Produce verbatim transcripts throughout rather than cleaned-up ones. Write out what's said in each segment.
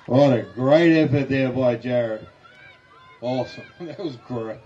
What a great effort there by Jared. Awesome. That was great.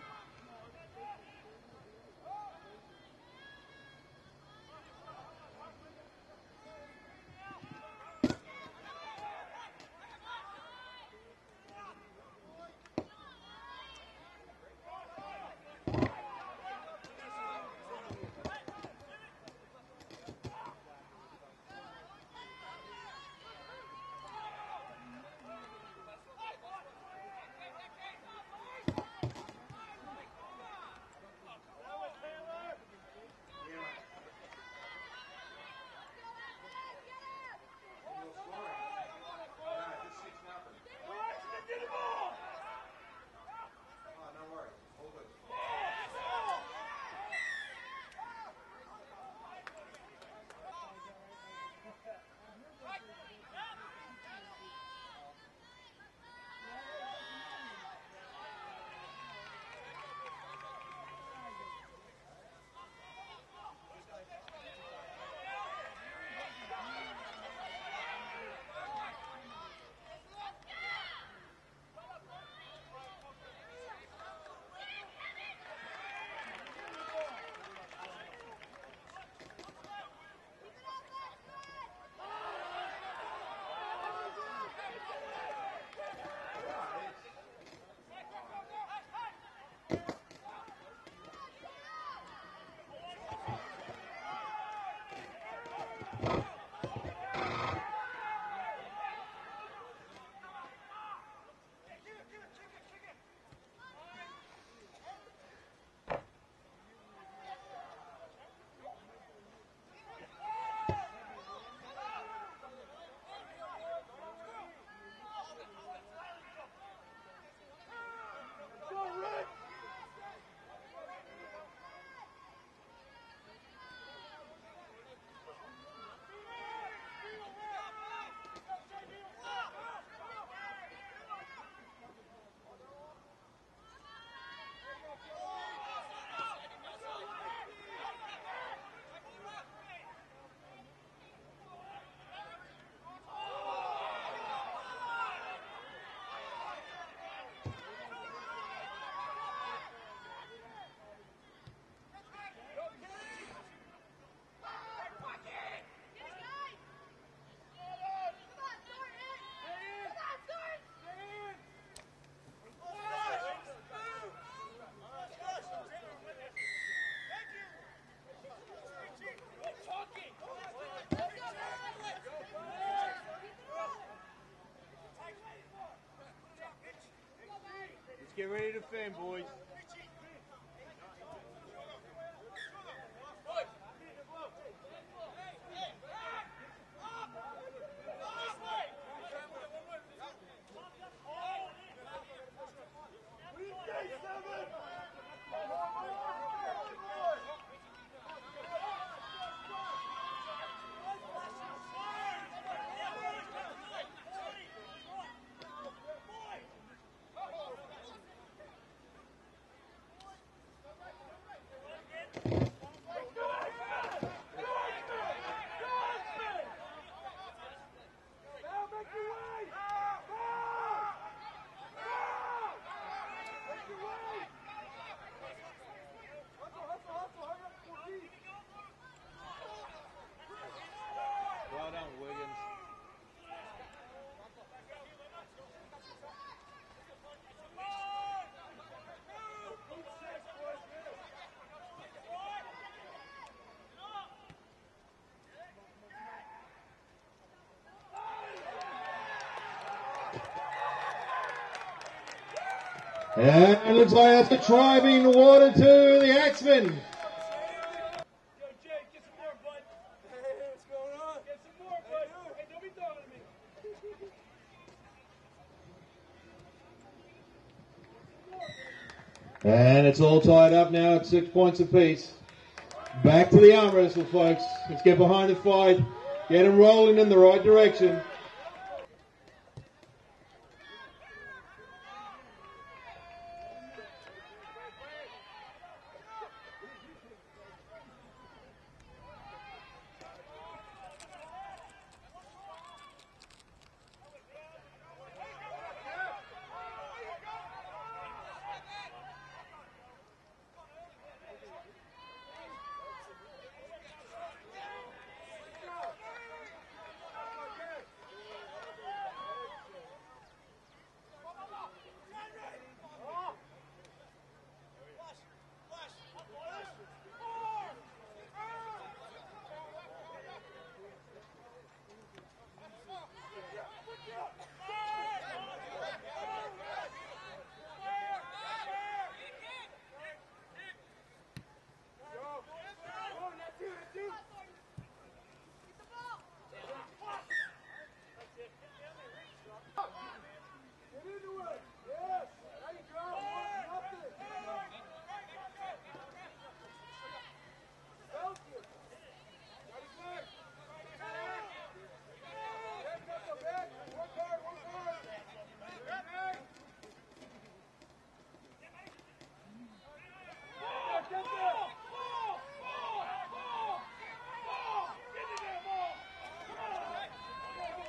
Get ready to defend, boys. Well done, Wiggins. And it looks like that's a try being awarded to the Axemen. And it's all tied up now at six points apiece. Back to the arm wrestle, folks. Let's get behind the fight. Get them rolling in the right direction.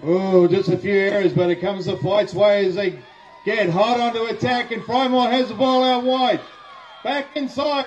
Oh, just a few errors, but it comes the fight's way as they get hot onto attack, and Frymore has the ball out wide. Back inside.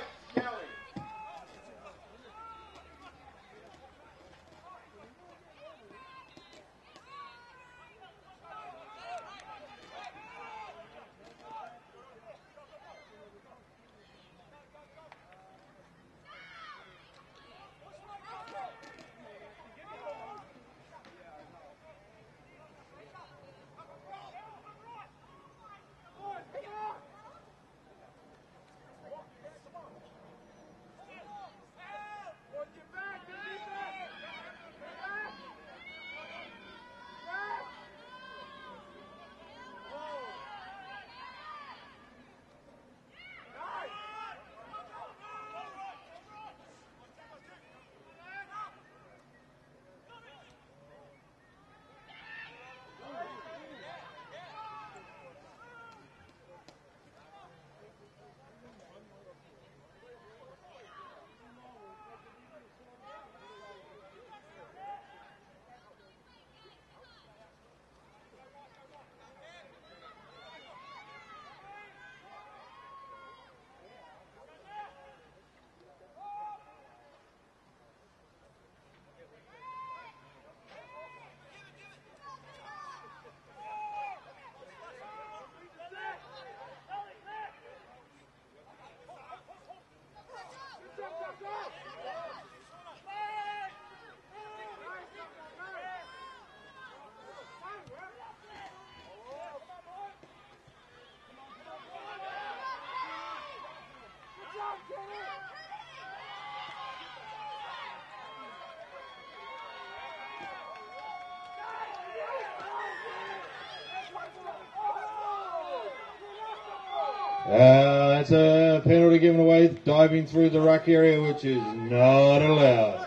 Uh, that's a penalty given away, diving through the ruck area, which is not allowed.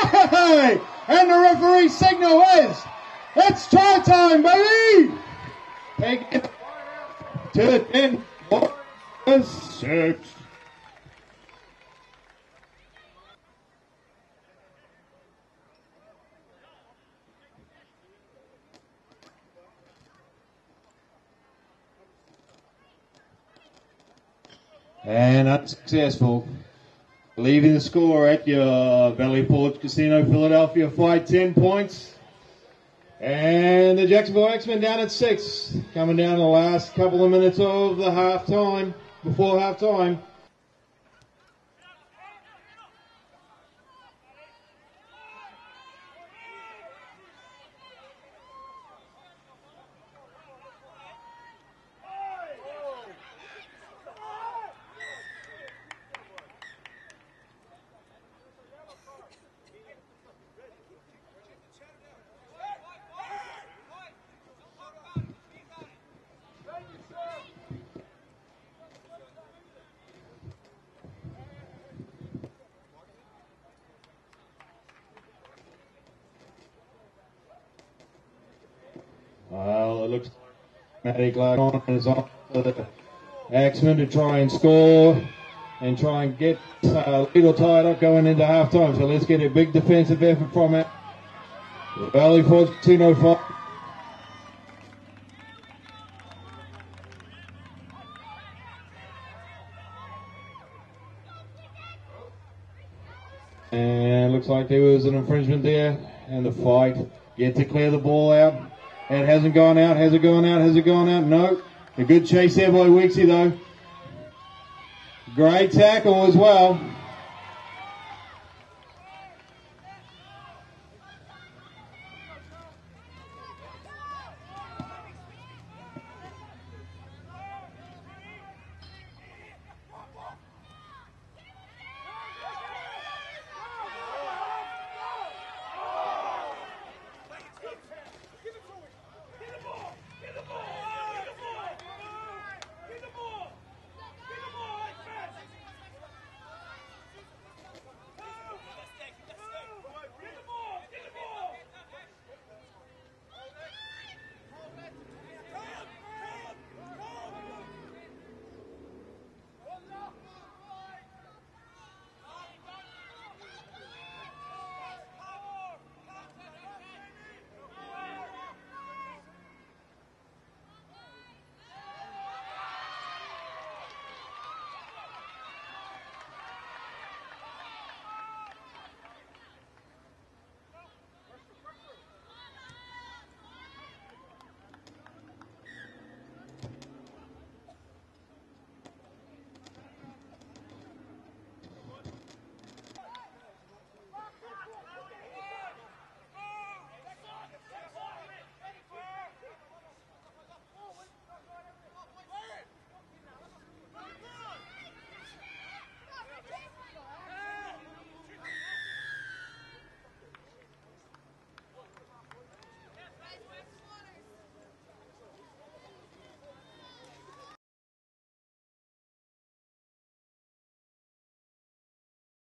Hey! And the referee signal is, it's try time, baby! Take it to the ten, four, six. And unsuccessful. Leaving the score at your Valley Forge Casino Philadelphia fight, ten points. And the Jacksonville X-Men down at six. Coming down the last couple of minutes of the halftime, before halftime. Well, it looks like Matty Gladon is on for the X-Men to try and score and try and get uh, Lidl tied up going into halftime. So let's get a big defensive effort from it. The Valley Forge Casino fight. And it looks like there was an infringement there, and the fight yet to clear the ball out. It hasn't gone out. Has it gone out? Has it gone out? No. A good chase there by Weeksy though. Great tackle as well.